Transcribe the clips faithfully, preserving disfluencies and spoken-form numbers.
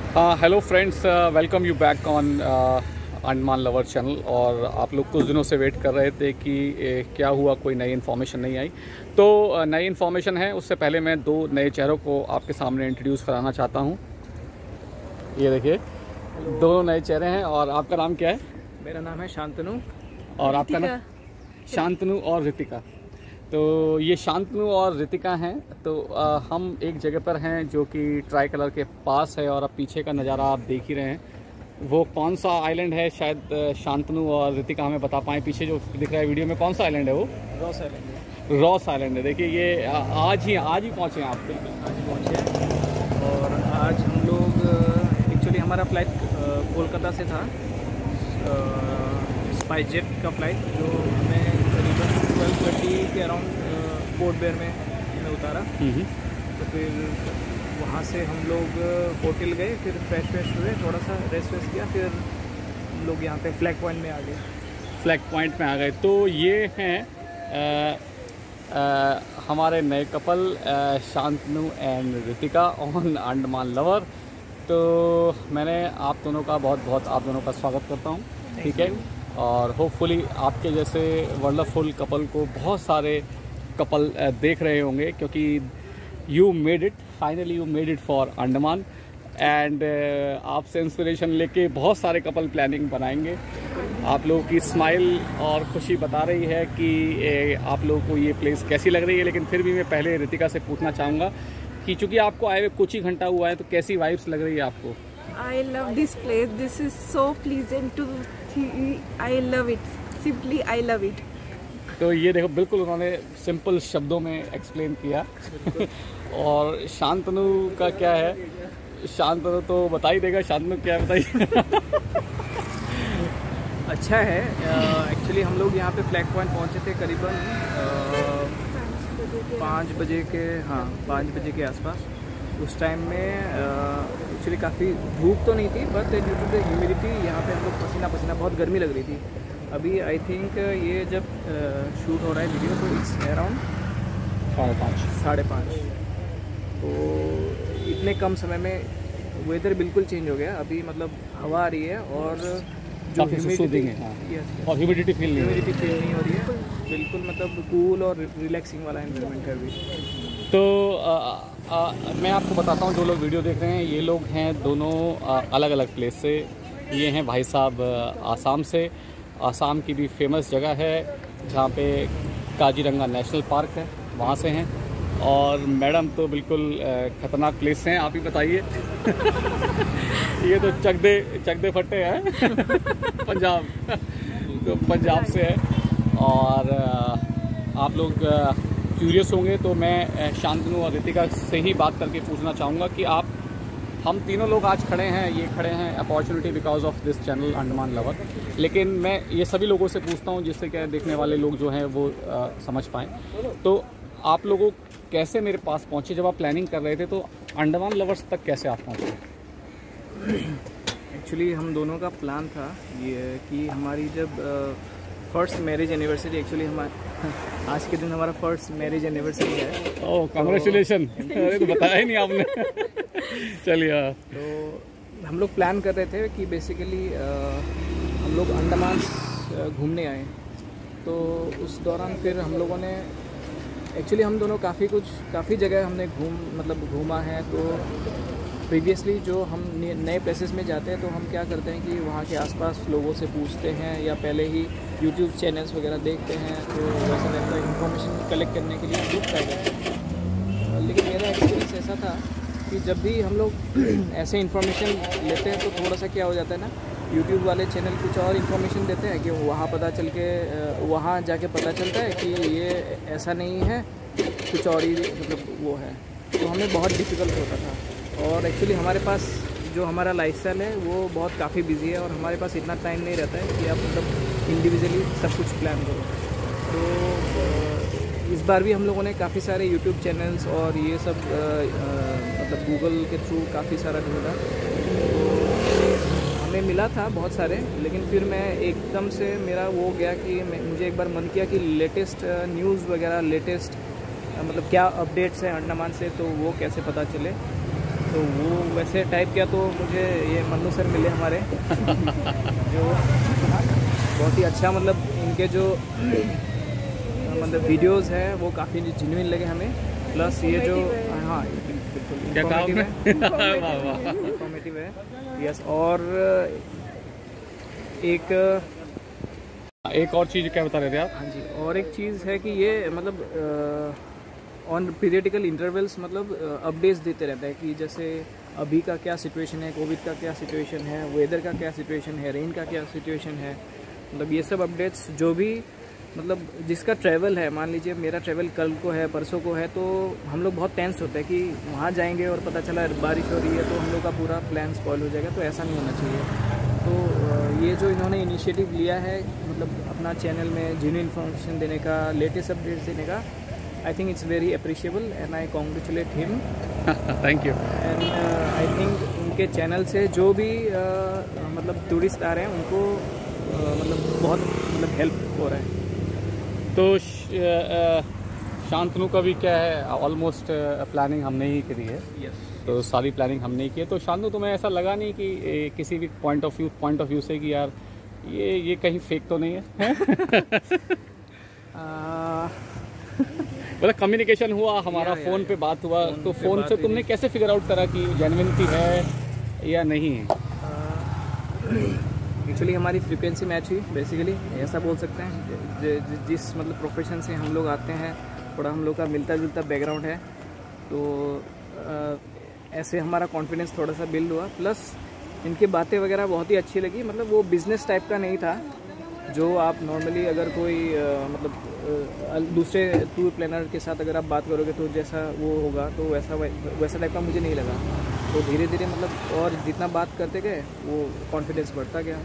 Hello friends, welcome you back on Andaman lover channel. और आप लोग कुछ दिनों से वेट कर रहे थे कि ए, क्या हुआ, कोई नई इन्फॉर्मेशन नहीं आई। तो नई इन्फॉर्मेशन है। उससे पहले मैं दो नए चेहरों को आपके सामने इंट्रोड्यूस कराना चाहता हूँ। ये देखिए, दो नए चेहरे हैं। और आपका नाम क्या है? मेरा नाम है शांतनु। और आपका नाम? शांतनु और रितिका। तो ये शांतनु और रितिका हैं। तो आ, हम एक जगह पर हैं जो कि ट्राई कलर के पास है। और अब पीछे का नज़ारा आप देख ही रहे हैं। वो कौन सा आइलैंड है, शायद शांतनु और रितिका हमें बता पाएँ। पीछे जो दिख रहा है वीडियो में, कौन सा आइलैंड है वो? Ross island. रॉस आइलैंड है। देखिए, ये आज ही आज ही पहुँचे हैं आप? बिल्कुल आज ही पहुँचे। और आज हम लोग एक्चुअली हमारा फ़्लाइट कोलकाता से था, स्पाइस जेट का फ़्लाइट, जो हमें करीबन ट्वेल्व थर्टी के अराउंड पोर्ट बेयर में हमें उतारा। तो फिर वहाँ से हम लोग होटल गए, फिर फ्रेश फ्रेश हुए, थोड़ा सा रेस्ट वेस्ट किया, फिर हम लोग यहाँ पे फ्लैग पॉइंट में आ गए। फ्लैग पॉइंट में आ गए। तो ये हैं आ, आ, हमारे नए couple Shantanu and Ritika on Andaman lover. तो मैंने आप दोनों का बहुत बहुत आप दोनों का स्वागत करता हूँ, ठीक है। और होपफुली आपके जैसे वंडरफुल कपल को बहुत सारे कपल देख रहे होंगे, क्योंकि you made it, finally you made it for Andaman. And आपसे इंस्पिरेशन लेके बहुत सारे कपल प्लानिंग बनाएंगे। आप लोगों की स्माइल और खुशी बता रही है कि ए, आप लोगों को ये प्लेस कैसी लग रही है। लेकिन फिर भी मैं पहले रितिका से पूछना चाहूँगा कि चूँकि आपको आए हुए कुछ ही घंटा हुआ है, तो कैसी वाइब्स लग रही है आपको? I love this place. This is so pleasant to see. I love it. Simply, I love it. तो ये देखो, बिल्कुल उन्होंने सिंपल शब्दों में एक्सप्लेन किया। और शांतनु का क्या है? शांतनु तो बता ही देगा। शांतनु क्या है, बताइए। अच्छा है। एक्चुअली हम लोग यहाँ पे फ्लैग पॉइंट पहुँचे थे करीबन पाँच बजे के हाँ पाँच बजे के आसपास। उस टाइम में एक्चुअली काफ़ी धूप तो नहीं थी, but due to the humidity यहाँ पे हम लोग पसीना पसीना, बहुत गर्मी लग रही थी। अभी आई थिंक ये जब शूट हो रहा है वीडियो, तो इट्स अराउंड साढ़े पाँच साढ़े पाँच तो इतने कम समय में वेदर बिल्कुल चेंज हो गया। अभी मतलब हवा आ रही है और जो ह्यूमिडिटी है, हाँ। yes, और ह्यूमिडिटी फील नहीं ह्यूमिडिटी फील नहीं हो रही है। बिल्कुल मतलब कूल और रिलैक्सिंग वाला एनवायरनमेंट है अभी। तो आ, आ, मैं आपको बताता हूँ, जो लोग वीडियो देख रहे हैं, ये लोग हैं दोनों आ, अलग अलग प्लेस से। ये हैं भाई साहब आसाम से। आसाम की भी फेमस जगह है जहाँ पे काजीरंगा नेशनल पार्क है, वहाँ से हैं। और मैडम तो बिल्कुल ख़तरनाक प्लेस हैं, आप ही बताइए। ये तो चक दे चक दे फट्टे हैं। पंजाब, तो पंजाब से है। और आप लोग क्यूरियस होंगे, तो मैं शांतनु और रितिका से ही बात करके पूछना चाहूँगा कि आप, हम तीनों लोग आज खड़े हैं, ये खड़े हैं opportunity because of this channel Andaman lover. लेकिन मैं ये सभी लोगों से पूछता हूँ जिससे क्या देखने वाले लोग जो हैं वो आ, समझ पाएँ। तो आप लोगों कैसे मेरे पास पहुँचे? जब आप प्लानिंग कर रहे थे तो अंडमान लवर्स तक कैसे आप पहुँचे? एक्चुअली हम दोनों का प्लान था ये कि हमारी जब फर्स्ट मैरिज एनिवर्सरी, एक्चुअली हमारा आज के दिन हमारा फर्स्ट मैरिज एनिवर्सरी है। Oh, congratulation. अरे तो बताया ही नहीं आपने। चलिए। तो हम लोग प्लान कर रहे थे कि बेसिकली हम लोग अंडमान घूमने आए। तो उस दौरान फिर हम लोगों ने एक्चुअली हम दोनों काफ़ी कुछ काफ़ी जगह हमने घूम मतलब घूमा है। तो प्रीवियसली जो हम नए प्लेसेस में जाते हैं, तो हम क्या करते हैं कि वहाँ के आसपास लोगों से पूछते हैं या पहले ही यूट्यूब चैनल्स वगैरह देखते हैं। तो वैसा रहता है, इन्फॉर्मेशन कलेक्ट करने के लिए बुक ट्राई करते हैं। लेकिन मेरा एक्सपीरियंस ऐसा था कि जब भी हम लोग ऐसे इन्फॉर्मेशन लेते हैं, तो थोड़ा सा क्या हो जाता है ना, यूट्यूब वाले चैनल कुछ और इन्फॉर्मेशन देते हैं कि वहाँ पता चल के वहाँ जाके पता चलता है कि ये ऐसा नहीं है, कुछ और ही मतलब वो है। तो हमें बहुत डिफ़िकल्ट होता था। और एक्चुअली हमारे पास जो हमारा लाइफस्टाइल है वो बहुत काफ़ी बिजी है, और हमारे पास इतना टाइम नहीं रहता है कि आप मतलब इंडिविजुअली सब कुछ प्लान करो। तो इस बार भी हम लोगों ने काफ़ी सारे यूट्यूब चैनल्स और ये सब आ, आ, मतलब गूगल के थ्रू काफ़ी सारा ढूंढा। तो हमें मिला था बहुत सारे, लेकिन फिर मैं एकदम से मेरा वो गया कि मैं मुझे एक बार मन किया कि लेटेस्ट न्यूज़ वगैरह, लेटेस्ट मतलब क्या अपडेट्स हैं अंडमान से, तो वो कैसे पता चले। तो तो वो वैसे टाइप क्या तो मुझे ये मन्नू सर मिले हमारे जो बहुत ही अच्छा, मतलब इनके जो मतलब वीडियोस है वो काफ़ी जेन्युइन लगे हमें। प्लस ये जो हाँ बिल्कुल इन्फॉर्मेटिव है, इन्फॉर्मेटिव है यस। और एक एक और चीज़ क्या बता रहे थे आप? हाँ जी, और एक चीज़ है कि ये मतलब ऑन पीरियडिकल इंटरवल्स मतलब अपडेट्स देते रहता है कि जैसे अभी का क्या सिचुएशन है, कोविड का क्या सिचुएशन है, वेदर का क्या सिचुएशन है, रेन का क्या सिचुएशन है, मतलब ये सब अपडेट्स जो भी मतलब जिसका ट्रैवल है, मान लीजिए मेरा ट्रैवल कल को है, परसों को है, तो हम लोग बहुत टेंस होते हैं कि वहाँ जाएंगे और पता चला बारिश हो रही है तो हम लोग का पूरा प्लान स्पॉइल हो जाएगा। तो ऐसा नहीं होना चाहिए। तो ये जो इन्होंने इनिशिएटिव लिया है मतलब अपना चैनल में जेन्युइन इन्फॉर्मेशन देने का, लेटेस्ट अपडेट्स देने का, I think it's very appreciable and I congratulate him. Thank you. And I think उनके चैनल से जो भी uh, मतलब टूरिस्ट आ रहे हैं उनको uh, मतलब बहुत मतलब हेल्प हो रहा है। तो शांतनु का भी क्या है, ऑलमोस्ट प्लानिंग हमने ही करी है। यस। तो सारी प्लानिंग हमने ही की है। तो शांतनु तुम्हें ऐसा लगा नहीं कि ए, किसी भी point of view point of view से कि यार ये ये कहीं फेक तो नहीं है? मतलब कम्युनिकेशन हुआ हमारा, या, फ़ोन या, पे बात हुआ, फोन तो पे फ़ोन बात से हुई तुमने थी। कैसे फिगर आउट करा कि जेन्युइनिटी है या नहीं है? एक्चुअली हमारी फ्रीक्वेंसी मैच हुई बेसिकली, ऐसा बोल सकते हैं। ज, ज, जिस मतलब प्रोफेशन से हम लोग आते हैं, थोड़ा हम लोग का मिलता जुलता बैकग्राउंड है, तो आ, ऐसे हमारा कॉन्फिडेंस थोड़ा सा बिल्ड हुआ। प्लस इनकी बातें वगैरह बहुत ही अच्छी लगी, मतलब वो बिज़नेस टाइप का नहीं था जो आप नॉर्मली अगर कोई आ, मतलब आ, दूसरे टूर प्लानर के साथ अगर आप बात करोगे तो जैसा वो होगा, तो वैसा वैसा टाइप का मुझे नहीं लगा। तो धीरे धीरे मतलब और जितना बात करते गए वो कॉन्फिडेंस बढ़ता गया।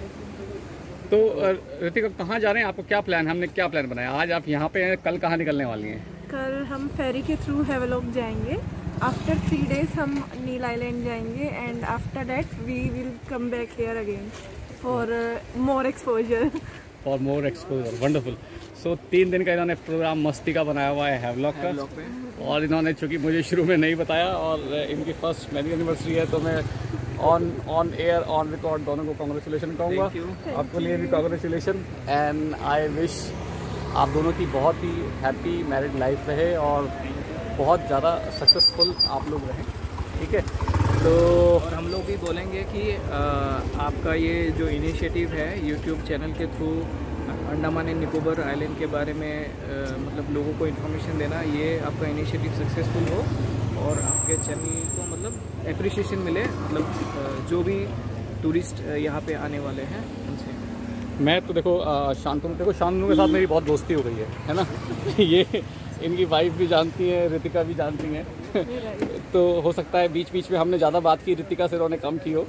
तो ऋतिका कहाँ जा रहे हैं, आपको क्या प्लान, हमने क्या प्लान बनाया? आज आप यहाँ पे हैं, कल कहाँ निकलने वाली हैं? कल हम फेरी के थ्रू हैवलॉक जाएंगे। आफ्टर थ्री डेज हम नील आइलैंड जाएंगे and after that we will come back here again for more exposure. For more exposure, wonderful. So तीन दिन का इन्होंने प्रोग्राम मस्ती का बनाया हुआ है हैवलॉक का, और इन्होंने चूँकि मुझे शुरू में नहीं बताया और इनकी फर्स्ट मैरिज एनिवर्सरी है, तो मैं on on air on record दोनों को कॉन्ग्रेचुलेशन कहूँगा। आपको लिए भी कॉन्ग्रेचुलेशन एंड आई विश आप दोनों की बहुत ही हैप्पी मैरिड लाइफ रहे और बहुत ज़्यादा सक्सेसफुल आप लोग रहें, ठीक है? तो और हम लोग भी बोलेंगे कि आ, आपका ये जो इनिशिएटिव है यूट्यूब चैनल के through Andaman and Nicobar island के बारे में आ, मतलब लोगों को इन्फॉर्मेशन देना, ये आपका इनिशिएटिव सक्सेसफुल हो और आपके चैनल को मतलब एप्रिसिएशन मिले, मतलब जो भी टूरिस्ट यहाँ पे आने वाले हैं उनसे। मैं तो देखो शांतनु देखो शांतनु के साथ मेरी बहुत दोस्ती हो गई है है ना? ये इनकी वाइफ भी जानती है, ऋतिका भी जानती हैं। तो हो सकता है बीच बीच में हमने ज़्यादा बात की, ऋतिका से उन्होंने कम की हो।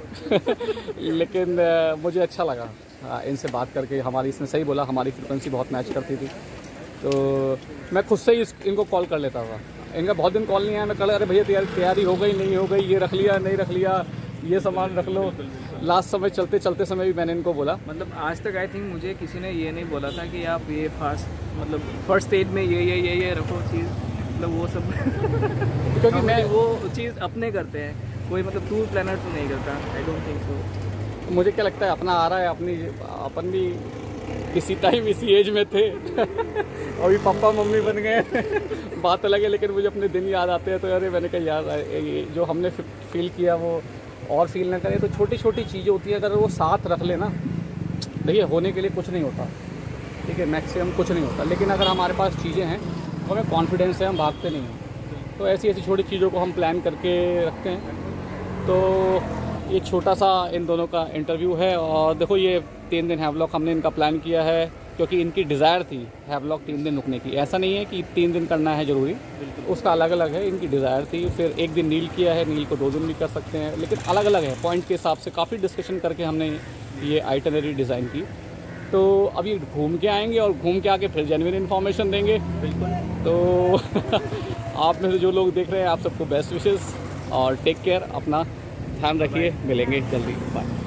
लेकिन आ, मुझे अच्छा लगा आ, इनसे बात करके। हमारी इसने सही बोला, हमारी फ्रिक्वेंसी बहुत मैच करती थी, तो मैं खुद से ही इस, इनको कॉल कर लेता था। इनका बहुत दिन कॉल नहीं आया, मैं कल अरे भैया तैयारी तैयारी हो गई नहीं हो गई, ये रख लिया नहीं रख लिया, ये सामान रख लो। लास्ट समय चलते चलते समय भी मैंने इनको बोला। मतलब आज तक आई थिंक मुझे किसी ने ये नहीं बोला था कि आप ये फास्ट मतलब फर्स्ट स्टेज में ये ये ये ये रखो चीज़, मतलब वो सब क्योंकि मैं वो चीज़ अपने करते हैं, कोई मतलब टूर प्लानर तो नहीं करता। I don't think so. मुझे क्या लगता है अपना आ रहा है, अपनी अपन भी किसी टाइम इसी एज में थे अभी पापा मम्मी बन गए बात अलग है, लेकिन मुझे अपने दिन याद आते हैं। तो अरे मैंने कहा यार ये जो हमने फील किया वो और फील ना करें। तो छोटी छोटी चीज़ें होती हैं, अगर वो साथ रख लेना, देखिए होने के लिए कुछ नहीं होता, ठीक है, मैक्सिमम कुछ नहीं होता, लेकिन अगर हमारे पास चीज़ें हैं तो हमें कॉन्फिडेंस है, हम भागते नहीं हैं। तो ऐसी ऐसी छोटी चीज़ों को हम प्लान करके रखते हैं। तो ये छोटा सा इन दोनों का इंटरव्यू है। और देखो ये तीन दिन हैवलॉक हमने इनका प्लान किया है क्योंकि इनकी डिज़ायर थी हैवलॉक तीन दिन रुकने की। ऐसा नहीं है कि तीन दिन करना है ज़रूरी, उसका अलग अलग है, इनकी डिज़ायर थी। फिर एक दिन नील किया है, नील को दो दिन भी कर सकते हैं, लेकिन अलग अलग है पॉइंट के हिसाब से। काफ़ी डिस्कशन करके हमने ये आइटनरी डिज़ाइन की। तो अभी घूम के आएंगे और घूम के आके फिर जेन्युइन इन्फॉर्मेशन देंगे। बिल्कुल। तो आप में से जो लोग देख रहे हैं, आप सबको बेस्ट विशेज़ और टेक केयर, अपना ध्यान रखिए, मिलेंगे जल्दी, बाय।